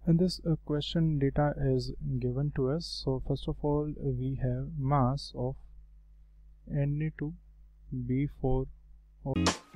In this question, data is given to us. So first of all, we have mass of Na2B4